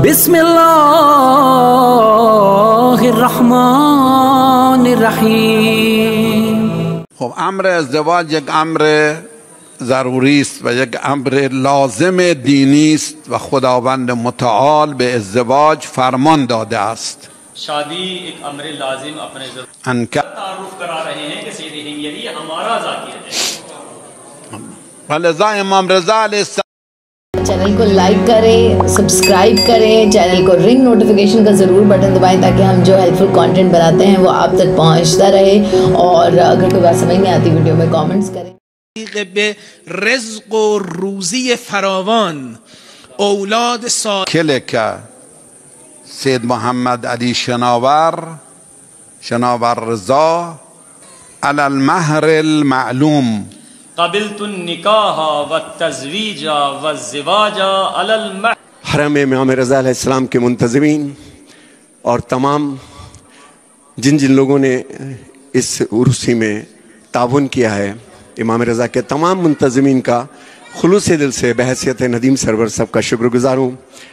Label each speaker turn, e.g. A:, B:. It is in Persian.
A: बिस्मिल्लाहिर्रहमानिर्रहीम।
B: خب امر ازدواج یک امر ضروری است و یک امر لازم دینی است و خداوند متعال به ازدواج فرمان داده است.
C: शादी एक अमर लाजिम अपने तारुफ करा रहे हैं कि सैयद हिमयरी हमारा ज़ाकिर है।
B: ولذا امام رضا علیہ السلام
D: चैनल को लाइक करें, सब्सक्राइब करें, चैनल को रिंग नोटिफिकेशन का ज़रूर बटन दबाएं ताकि हम जो हेल्पफुल कंटेंट बनाते हैं वो आप तक पहुंचता रहे। और अगर कोई बात समझ नहीं आती वीडियो में कमेंट्स करें।
E: به رزق و روزی فراوان اولاد
B: که سید محمد علی شناور رضا علی المهر المعلوم
C: قبلت النکاح و التزویج و الزواج علی المهر।
F: हरम इमाम रज़ा अलैहिस्सलाम के मुंतज़मीन और तमाम जिन जिन लोगों ने इस उर्सी में ताउन किया है, इमाम रज़ा के तमाम मुंतज़मीन का खुलूस दिल से बहैसियत नदीम सरवर सब का शुक्रगुज़ार हूँ।